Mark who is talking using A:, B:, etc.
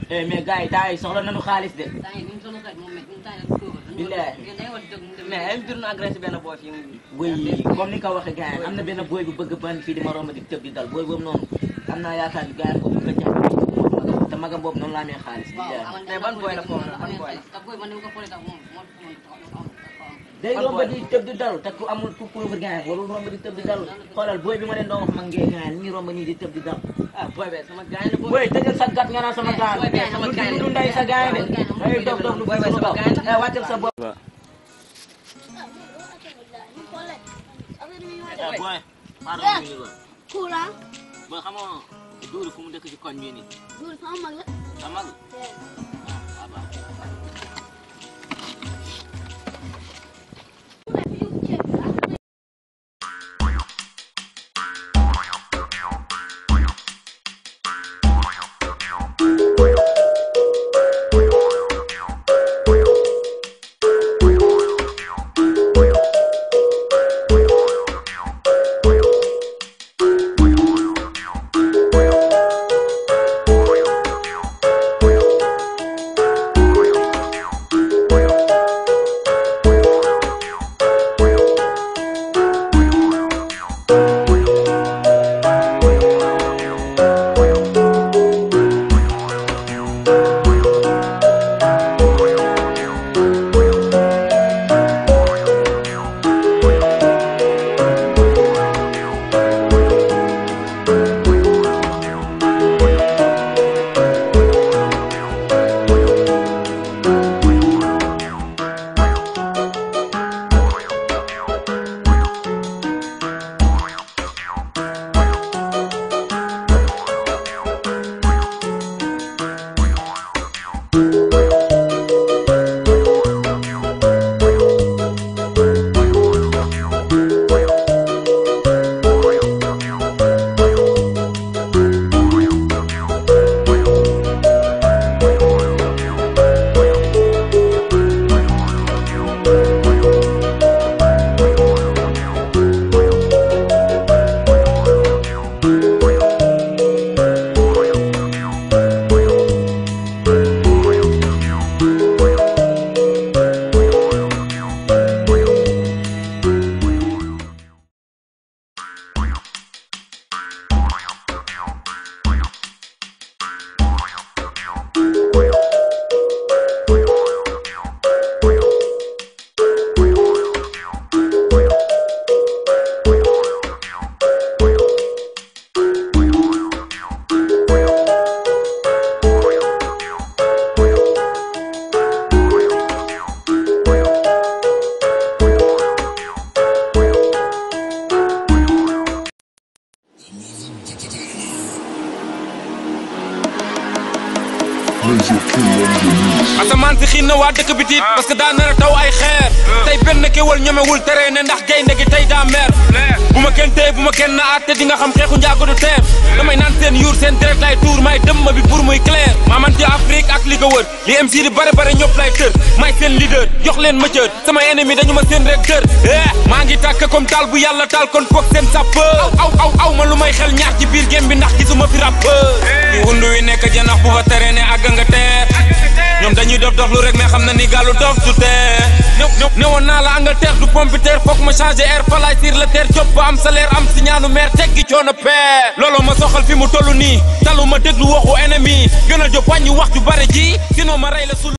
A: mais gars yi temps yi soxla nañu xaalis de. billaay
B: mais ay mbir nu agressé benn booy fii
A: boy comme ni nga ko waxee gars yi am na benn boy bu bëgg ban fii di ma romb di tëb di dal boy boobu noonu am naa yaakaar ni gars yi ko bëgg a jàpp te magam boobu noonu laa amee xaalis.
B: mais ban booy la foofu ban booy la.
A: day romb di tëb di dalu te ku amul ku pauvre gars yi warul romb di tëb di dalu xoolal boy bi ma leen doon wax ma ngee gars yi ni ñuy romb nii di tëb di dalu.
B: ah booy be sama gars yi la
A: boy tëjal sa gat nga naan sama gars yi du nday sa gars yi de day dof dof lu boy sama gars yi wàccal sa bopp.
B: boy pardon
C: Kura.
B: boy xam nga Duuru fu mu dëkk ci koñ bii nii.
C: Duuru sama mag la.
B: sa mag.
D: asamaan si xiin na waa dëkk bi tiit parce que daa nar a taw ay xeer tey benn kéwal ñemewul tere ne ndax gaynde gi tey daa mer bu ma kenn tey bu ma kenn na àtte di nga xam xeexu njaago du teer damay naan seen yuur seen direct lay tuur may dëmm bi pour muy clair maaman ci Afrique ak li ko wër li MC di bare bare ñëpp lay tër may seen leader jox leen ma cër sama ennemi dañu ma seen rek tër maa ngi tàkk comme taal bu yàlla taal kon foog seen sapeur aw ma lu may xel ñaar ci biir gem bi ndax gisuma fi rappeur di wundu wi nekk janax bu fa tere ne àgg nga teer ñoom dañuy dof dof lu rek mais xam na ni gàllu dof du teer ne woon naa la Angleterre du pompiteer foog ma changer air falaay sur la terre job ba am salaire am si ñaanu meer teggi coono peer looloo ma soxal fi mu tollu nii talu ma déglu waxu ennemi gën a jóg wàññi wax ju bare ji sinon ma rey la sul